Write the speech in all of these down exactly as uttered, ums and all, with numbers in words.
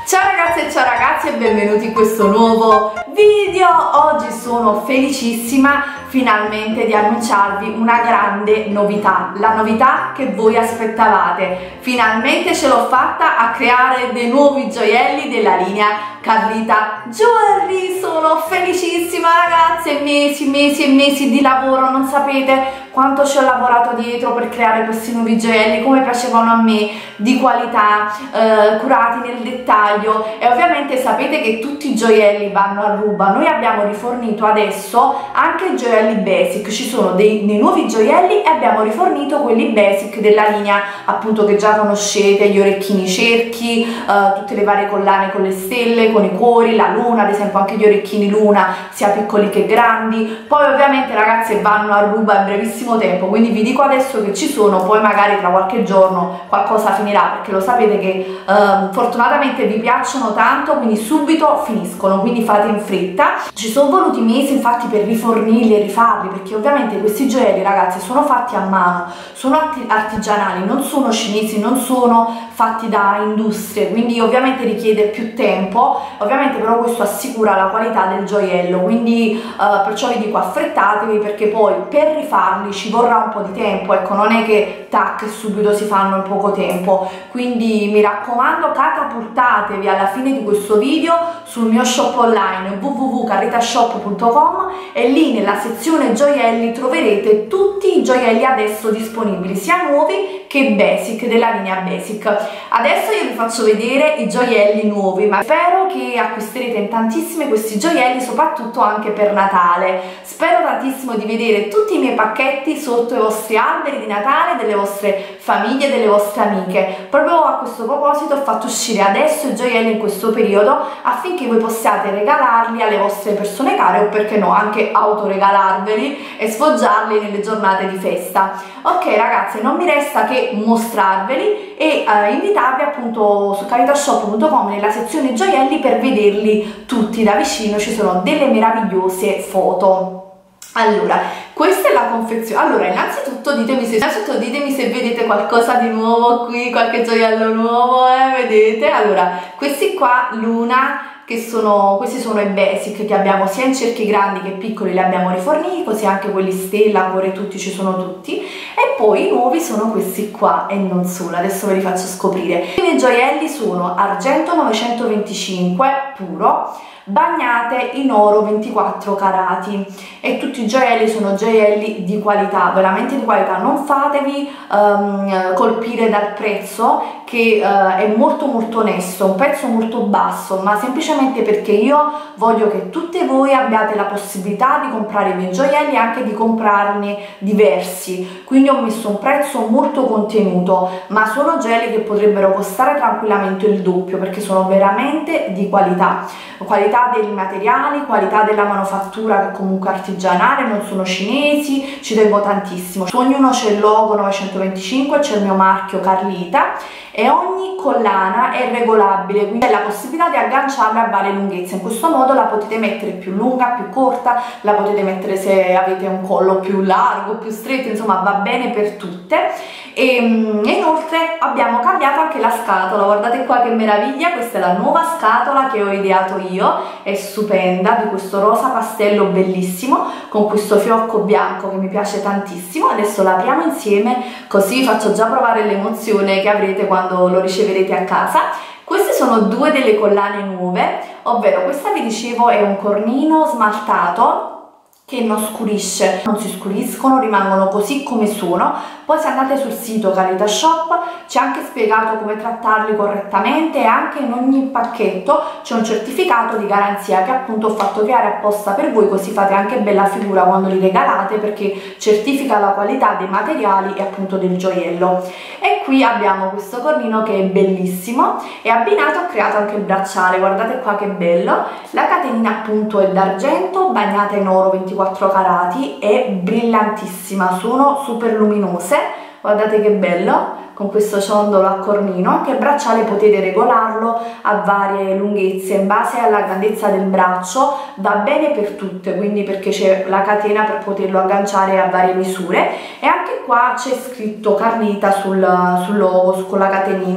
Ciao ragazze e ciao ragazzi e benvenuti in questo nuovo video. Oggi sono felicissima finalmente di annunciarvi una grande novità, la novità che voi aspettavate. Finalmente ce l'ho fatta a creare dei nuovi gioielli della linea Carlita Jewelry. Sono felicissima ragazze, mesi, mesi e mesi di lavoro, non sapete quanto ci ho lavorato dietro per creare questi nuovi gioielli, come piacevano a me, di qualità, eh, curati nel dettaglio. E ovviamente sapete che tutti i gioielli vanno a ruba. Noi abbiamo rifornito adesso anche i gioielli basic, ci sono dei, dei nuovi gioielli e abbiamo rifornito quelli basic della linea appunto che già conoscete, gli orecchini cerchi, eh, tutte le varie collane con le stelle, con i cuori, la luna, ad esempio anche gli orecchini luna sia piccoli che grandi. Poi ovviamente ragazze vanno a ruba in brevissimo tempo, quindi vi dico adesso che ci sono, poi magari tra qualche giorno qualcosa finirà, perché lo sapete che eh, fortunatamente vi piacciono tanto, quindi subito finiscono, quindi fate in fretta. Ci sono voluti mesi infatti per rifornirli e rifarli, perché ovviamente questi gioielli ragazzi sono fatti a mano, sono artigianali, non sono cinesi, non sono fatti da industrie, quindi ovviamente richiede più tempo. Ovviamente però questo assicura la qualità del gioiello, quindi eh, perciò vi dico affrettatevi, perché poi per rifarli ci vorrà un po' di tempo, ecco, non è che tac subito si fanno in poco tempo. Quindi mi raccomando, catapultatevi alla fine di questo video sul mio shop online w w w punto carlitashop punto com e lì nella sezione gioielli troverete tutti i gioielli adesso disponibili, sia nuovi che basic, della linea basic. Adesso io vi faccio vedere i gioielli nuovi, ma spero che acquisterete in tantissime questi gioielli, soprattutto anche per Natale. Spero tantissimo di vedere tutti i miei pacchetti sotto i vostri alberi di Natale, delle vostre famiglie, delle vostre amiche. Proprio a questo proposito ho fatto uscire adesso i gioielli in questo periodo affinché voi possiate regalarli alle vostre persone care, o perché no anche autoregalarveli e sfoggiarli nelle giornate di festa. Ok ragazze, non mi resta che mostrarveli e eh, invitarvi appunto su carlitashop punto com nella sezione gioielli per vederli tutti da vicino. Ci sono delle meravigliose foto. Allora, questa è la confezione. Allora, innanzitutto ditemi se, innanzitutto ditemi se vedete qualcosa di nuovo qui, qualche gioiello nuovo, eh, vedete? Allora, questi qua, Luna, che sono, questi sono i basic che abbiamo sia in cerchi grandi che piccoli, li abbiamo riforniti, così anche quelli stella, cuore, tutti ci sono tutti. E poi i nuovi sono questi qua e non solo, adesso ve li faccio scoprire. I miei gioielli sono argento novecentoventicinque puro, bagnate in oro ventiquattro carati, e tutti i gioielli sono gioielli di qualità, veramente di qualità. Non fatevi um, colpire dal prezzo, che uh, è molto molto onesto, un prezzo molto basso, ma semplicemente perché io voglio che tutte voi abbiate la possibilità di comprare i miei gioielli e anche di comprarne diversi. Quindi ho messo un prezzo molto contenuto, ma sono gioielli che potrebbero costare tranquillamente il doppio, perché sono veramente di qualità, qualità dei materiali, qualità della manufattura, che comunque artigianale, non sono cinesi, ci tengo tantissimo. Su ognuno c'è il logo novecentoventicinque, c'è il mio marchio Carlita, e ogni collana è regolabile, quindi c'è la possibilità di agganciarla a varie lunghezze. In questo modo la potete mettere più lunga, più corta, la potete mettere se avete un collo più largo, più stretto, insomma va bene per tutte. E, e inoltre abbiamo cambiato anche la scatola, guardate qua che meraviglia, questa è la nuova scatola che ho ideato io, è stupenda, di questo rosa pastello bellissimo con questo fiocco bianco che mi piace tantissimo. Adesso la apriamo insieme, così vi faccio già provare l'emozione che avrete quando lo riceverete a casa. Queste sono due delle collane nuove, ovvero questa vi dicevo è un cornino smaltato che non scurisce, non si scuriscono, rimangono così come sono. Poi se andate sul sito Carlitashop c'è anche spiegato come trattarli correttamente, e anche in ogni pacchetto c'è un certificato di garanzia che appunto ho fatto creare apposta per voi, così fate anche bella figura quando li regalate, perché certifica la qualità dei materiali e appunto del gioiello. E qui abbiamo questo cornino che è bellissimo, e abbinato ho creato anche il bracciale, guardate qua che bello. La catenina appunto è d'argento bagnata in oro ventiquattro carati, è brillantissima, sono super luminose, guardate che bello, con questo ciondolo a cornino. Anche il bracciale potete regolarlo a varie lunghezze in base alla grandezza del braccio, va bene per tutte, quindi perché c'è la catena per poterlo agganciare a varie misure. E anche qua c'è scritto Carlita sul, sul logo, con la catenina,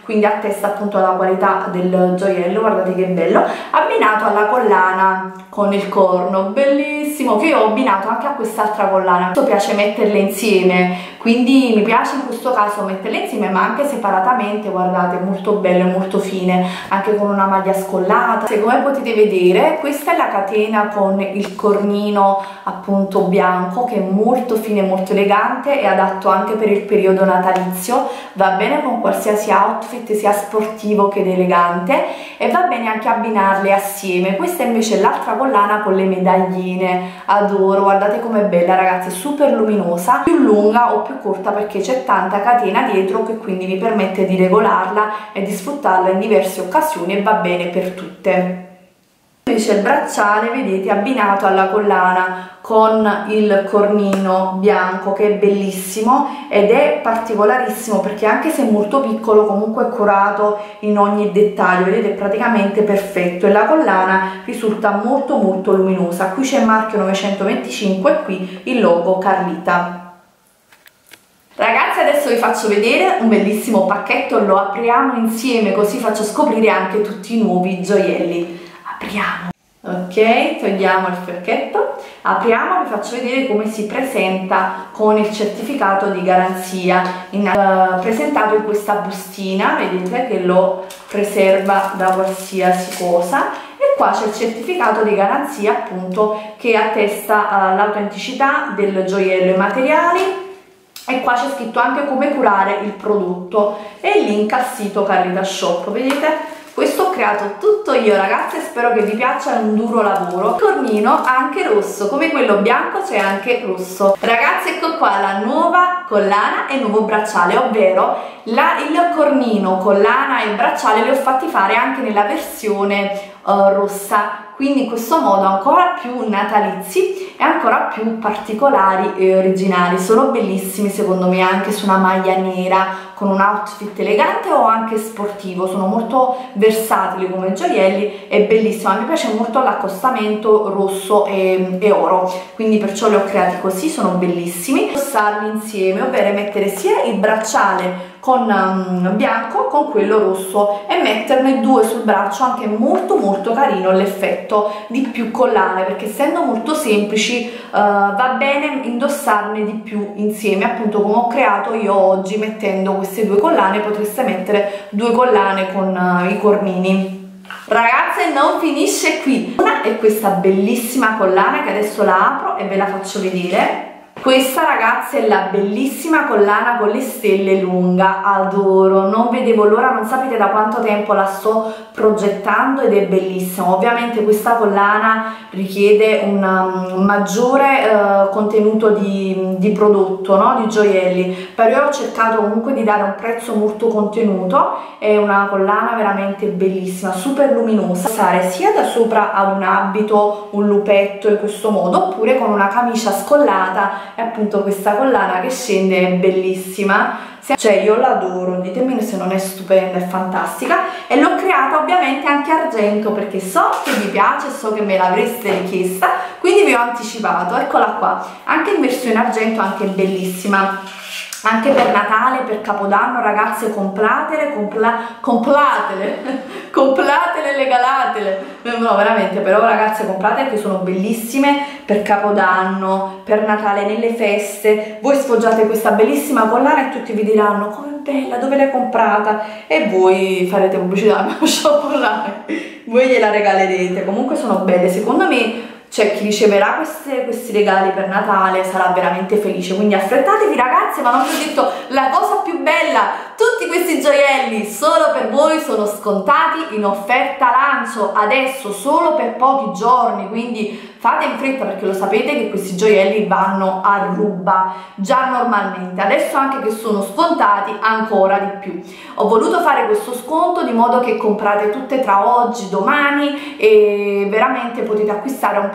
quindi attesta appunto la qualità del gioiello. Guardate che bello, abbinato alla collana con il corno, bellissimo, che io ho abbinato anche a quest'altra collana. Mi piace metterle insieme, quindi mi piace in questo caso metterle insieme ma anche separatamente. Guardate, molto bello e molto fine, anche con una maglia scollata. Se come potete vedere, questa è la catena con il cornino appunto bianco, che è molto fine, molto elegante, è adatto anche per il periodo natalizio, va bene con qualsiasi outfit sia sportivo che elegante, e va bene anche abbinarle assieme. Questa invece è l'altra collana con le medagline, adoro, guardate com'è bella ragazzi, super luminosa, più lunga o più corta perché c'è tanta catena dietro, che quindi vi permette di regolarla e di sfruttarla in diverse occasioni e va bene per tutte. Invece il bracciale, vedete, abbinato alla collana con il cornino bianco, che è bellissimo ed è particolarissimo perché anche se è molto piccolo comunque è curato in ogni dettaglio, vedete, è praticamente perfetto, e la collana risulta molto molto luminosa. Qui c'è il marchio novecentoventicinque e qui il logo Carlita. Ragazzi, adesso vi faccio vedere un bellissimo pacchetto, lo apriamo insieme così faccio scoprire anche tutti i nuovi gioielli. Apriamo. Ok, togliamo il fiochetto, apriamo, vi faccio vedere come si presenta con il certificato di garanzia, in, uh, presentato in questa bustina, vedete che lo preserva da qualsiasi cosa, e qua c'è il certificato di garanzia appunto che attesta uh, l'autenticità del gioiello e i materiali, e qua c'è scritto anche come curare il prodotto e il link al sito Carlita Shop, vedete? Questo ho creato tutto io ragazzi e spero che vi piaccia, è un duro lavoro. Il cornino anche rosso, come quello bianco c'è anche rosso. Ragazzi, ecco qua la nuova collana e il nuovo bracciale, ovvero la, il cornino, collana e bracciale li ho fatti fare anche nella versione uh, rossa, quindi in questo modo ancora più natalizi e ancora più particolari e originali. Sono bellissimi secondo me anche su una maglia nera con un outfit elegante o anche sportivo, sono molto versatili come gioielli, è bellissimo, a me piace molto l'accostamento rosso e, e oro, quindi perciò li ho creati così, sono bellissimi. Indossarli insieme, ovvero mettere sia il bracciale con um, bianco con quello rosso e metterne due sul braccio, anche molto molto carino l'effetto di più collane, perché essendo molto semplici uh, va bene indossarne di più insieme, appunto come ho creato io oggi mettendo queste due collane. Potreste mettere due collane con uh, i cornini. Ragazze, non finisce qui, una è questa bellissima collana che adesso la apro e ve la faccio vedere. Questa ragazzi è la bellissima collana con le stelle lunga, adoro, non vedevo l'ora, non sapete da quanto tempo la sto progettando ed è bellissima. Ovviamente questa collana richiede un, un maggiore uh, contenuto di, di prodotto, no? Di gioielli, però io ho cercato comunque di dare un prezzo molto contenuto. È una collana veramente bellissima, super luminosa, usare sia da sopra ad un abito, un lupetto in questo modo, oppure con una camicia scollata. E appunto questa collana che scende è bellissima, cioè io l'adoro, ditemi se non è stupenda, è fantastica, e l'ho creata ovviamente anche argento perché so che vi piace, so che me l'avreste richiesta, quindi vi ho anticipato. Eccola qua, anche in versione argento, anche bellissima, anche per Natale, per Capodanno ragazze, compratele, compla, compratele, compratele, regalatele, no veramente, però ragazze comprate perché sono bellissime per Capodanno, per Natale, nelle feste. Voi sfoggiate questa bellissima collana e tutti vi diranno com'è bella, dove l'hai comprata, e voi farete pubblicità al mio shop online, voi gliela regalerete. Comunque sono belle, secondo me. Cioè chi riceverà queste, questi regali per Natale sarà veramente felice, quindi affrettatevi ragazze. Ma non vi ho detto la cosa più bella, tutti questi gioielli solo per voi sono scontati in offerta lancio adesso solo per pochi giorni, quindi fate in fretta perché lo sapete che questi gioielli vanno a ruba già normalmente, adesso anche che sono scontati ancora di più. Ho voluto fare questo sconto di modo che comprate tutte tra oggi, domani, e veramente potete acquistare a un prezzo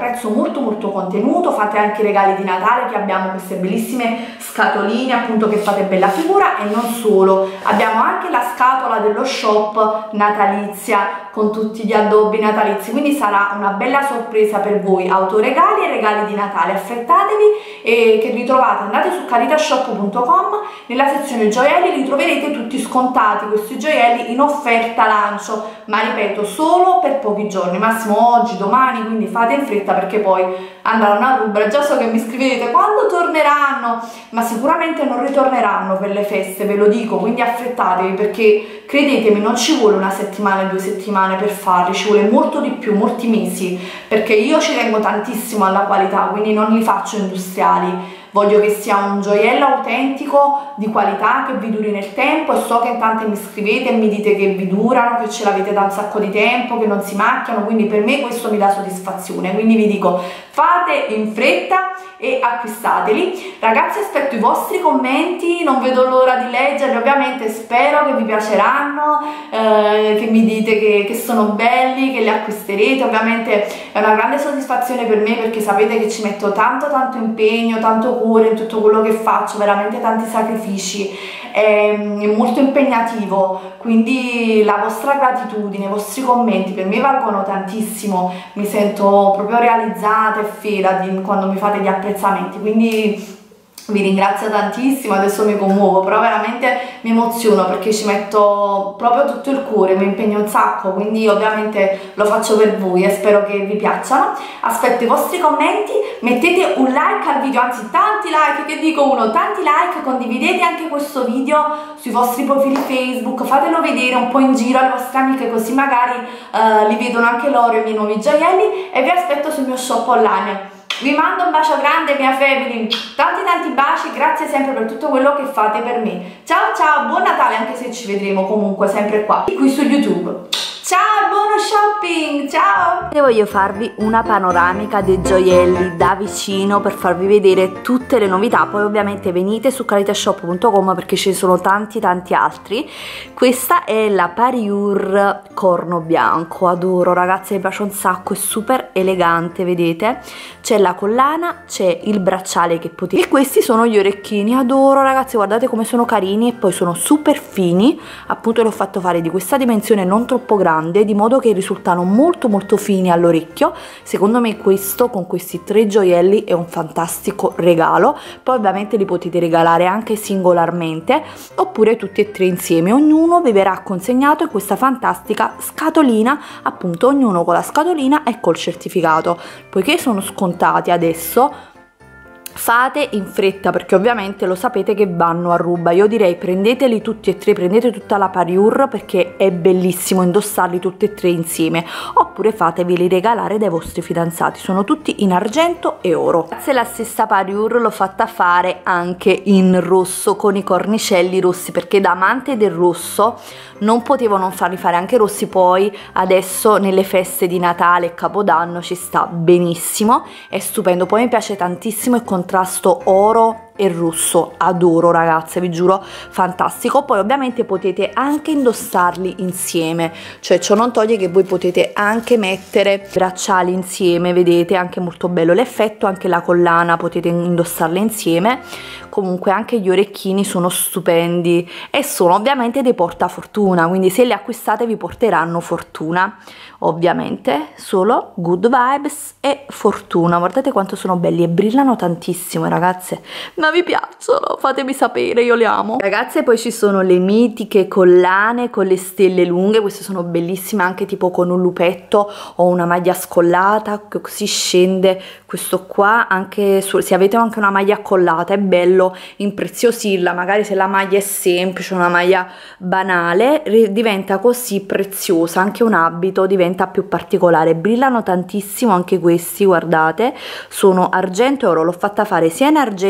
prezzo molto molto contenuto, fate anche i regali di Natale, che abbiamo queste bellissime scatoline appunto che fate bella figura, e non solo, abbiamo anche la scatola dello shop natalizia con tutti gli addobbi natalizi, quindi sarà una bella sorpresa per voi, autoregali e regali di Natale. Affrettatevi, e che ritrovate, andate su caritashop punto com, nella sezione gioielli li troverete tutti scontati, questi gioielli in offerta lancio, ma ripeto solo per pochi giorni, massimo oggi, domani, quindi fate in fretta perché poi andranno a rubare. Già so che mi scrivete quando torneranno, ma sicuramente non ritorneranno per le feste, ve lo dico, quindi affrettatevi, perché credetemi non ci vuole una settimana, due settimane per farli, ci vuole molto di più, molti mesi, perché io ci tengo tantissimo alla qualità, quindi non li faccio industriali. Voglio che sia un gioiello autentico, di qualità, che vi duri nel tempo, e so che in tante mi scrivete e mi dite che vi durano, che ce l'avete da un sacco di tempo, che non si macchiano, quindi per me questo mi dà soddisfazione. Quindi vi dico, fate in fretta e acquistateli. Ragazzi, aspetto i vostri commenti, non vedo l'ora di leggerli, ovviamente spero che vi piaceranno, eh, che mi dite che, che sono belli, che li acquisterete. Ovviamente è una grande soddisfazione per me, perché sapete che ci metto tanto tanto impegno, tanto cuore in tutto quello che faccio, veramente tanti sacrifici, è, è molto impegnativo, quindi la vostra gratitudine, i vostri commenti per me valgono tantissimo, mi sento proprio realizzata e fiera di, quando mi fate gli apprezzamenti, quindi vi ringrazio tantissimo. Adesso mi commuovo, però veramente mi emoziono perché ci metto proprio tutto il cuore, mi impegno un sacco, quindi ovviamente lo faccio per voi e spero che vi piacciono. Aspetto i vostri commenti, mettete un like al video, anzi tanti like, che dico uno, tanti like, condividete anche questo video sui vostri profili Facebook, fatelo vedere un po' in giro alle vostre amiche, così magari uh, li vedono anche loro i miei nuovi gioielli, e vi aspetto sul mio shop online. Vi mando un bacio grande, mia family, tanti tanti baci, grazie sempre per tutto quello che fate per me. Ciao ciao, buon Natale, anche se ci vedremo comunque sempre qua, qui su YouTube. Ciao, buono shopping, ciao! E voglio farvi una panoramica dei gioielli da vicino per farvi vedere tutte le novità. Poi ovviamente venite su caritashop punto com perché ce ne sono tanti tanti altri. Questa è la Parure corno bianco, adoro ragazzi, mi piace un sacco, è super elegante, vedete? C'è la collana, c'è il bracciale che potete, e questi sono gli orecchini, adoro ragazzi, guardate come sono carini, e poi sono super fini, appunto l'ho fatto fare di questa dimensione non troppo grande, di modo che risultano molto molto fini all'orecchio. Secondo me questo con questi tre gioielli è un fantastico regalo. Poi ovviamente li potete regalare anche singolarmente oppure tutti e tre insieme, ognuno vi verrà consegnato in questa fantastica scatolina, appunto ognuno con la scatolina e col certificato. Poiché sono scontati adesso, fate in fretta perché ovviamente lo sapete che vanno a ruba. Io direi prendeteli tutti e tre, prendete tutta la Parure perché è bellissimo indossarli tutti e tre insieme, oppure fateveli regalare dai vostri fidanzati, sono tutti in argento e oro. Grazie, la stessa Parure l'ho fatta fare anche in rosso con i cornicelli rossi, perché da amante del rosso non potevo non farli fare anche rossi. Poi adesso nelle feste di Natale e Capodanno ci sta benissimo, è stupendo. Poi mi piace tantissimo il contrasto oro e rosso, adoro ragazze, vi giuro, fantastico. Poi ovviamente potete anche indossarli insieme, cioè ciò non toglie che voi potete anche mettere bracciali insieme, vedete, anche molto bello l'effetto, anche la collana potete indossarla insieme. Comunque anche gli orecchini sono stupendi e sono ovviamente dei portafortuna, quindi se li acquistate vi porteranno fortuna, ovviamente solo good vibes e fortuna. Guardate quanto sono belli e brillano tantissimo ragazze, ma vi piacciono? Fatemi sapere, io le amo ragazze. Poi ci sono le mitiche collane con le stelle lunghe, queste sono bellissime, anche tipo con un lupetto o una maglia scollata, così scende questo qua, anche su, se avete anche una maglia collata è bello impreziosirla, magari se la maglia è semplice, una maglia banale, diventa così preziosa, anche un abito diventa più particolare. Brillano tantissimo anche questi, guardate, sono argento e oro, l'ho fatta fare sia in argento che in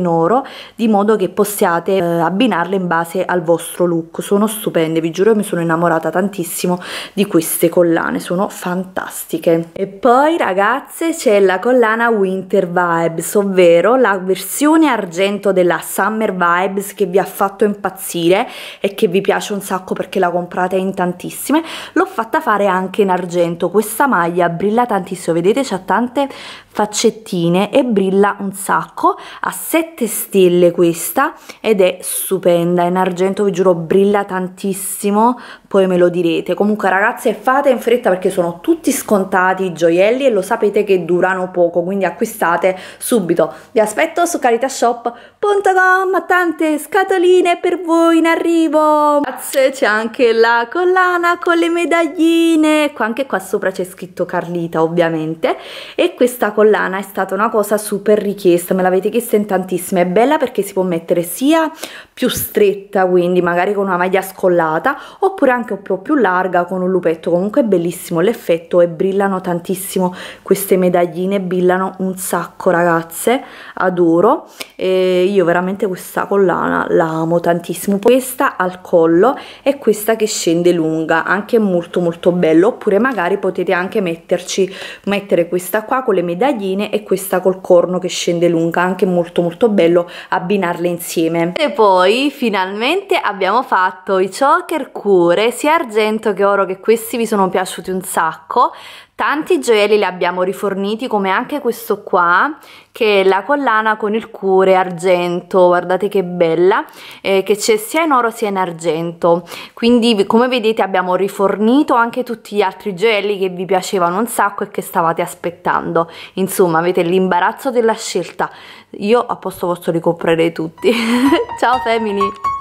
oro, di modo che possiate eh, abbinarle in base al vostro look. Sono stupende, vi giuro, mi sono innamorata tantissimo di queste collane, sono fantastiche. E poi ragazze c'è la collana Winter Vibes, ovvero la versione argento della Summer Vibes, che vi ha fatto impazzire e che vi piace un sacco perché la comprate in tantissime. L'ho fatta fare anche in argento. Questa maglia brilla tantissimo, vedete, c'ha tante faccettine e brilla un sacco, a sette stelle questa, ed è stupenda in argento, vi giuro, brilla tantissimo, poi me lo direte. Comunque ragazze, fate in fretta perché sono tutti scontati i gioielli e lo sapete che durano poco, quindi acquistate subito. Vi aspetto su caritashop punto com, tante scatoline per voi in arrivo. Ragazze, c'è anche la collana con le medagline, qua, anche qua sopra c'è scritto Carlita ovviamente, e questa collana è stata una cosa super richiesta, me l'avete chiesta in tantissime. È bella perché si può mettere sia più stretta, quindi magari con una maglia scollata, oppure anche un po' più larga con un lupetto. Comunque è bellissimo l'effetto e brillano tantissimo queste medagline, brillano un sacco ragazze, adoro. E io veramente questa collana la amo tantissimo. Questa al collo e questa che scende lunga, anche molto molto bello. Oppure magari potete anche metterci mettere questa qua con le medagline e questa col corno che scende lunga, anche molto molto bello abbinarle insieme. E poi finalmente abbiamo fatto i choker cuore sia argento che oro, che questi vi sono piaciuti un sacco. Tanti gioielli li abbiamo riforniti, come anche questo qua, che è la collana con il cuore argento, guardate che bella, eh, che c'è sia in oro sia in argento. Quindi come vedete abbiamo rifornito anche tutti gli altri gioielli che vi piacevano un sacco e che stavate aspettando. Insomma, avete l'imbarazzo della scelta. Io a posto vostro li comprerei tutti. Ciao Femini!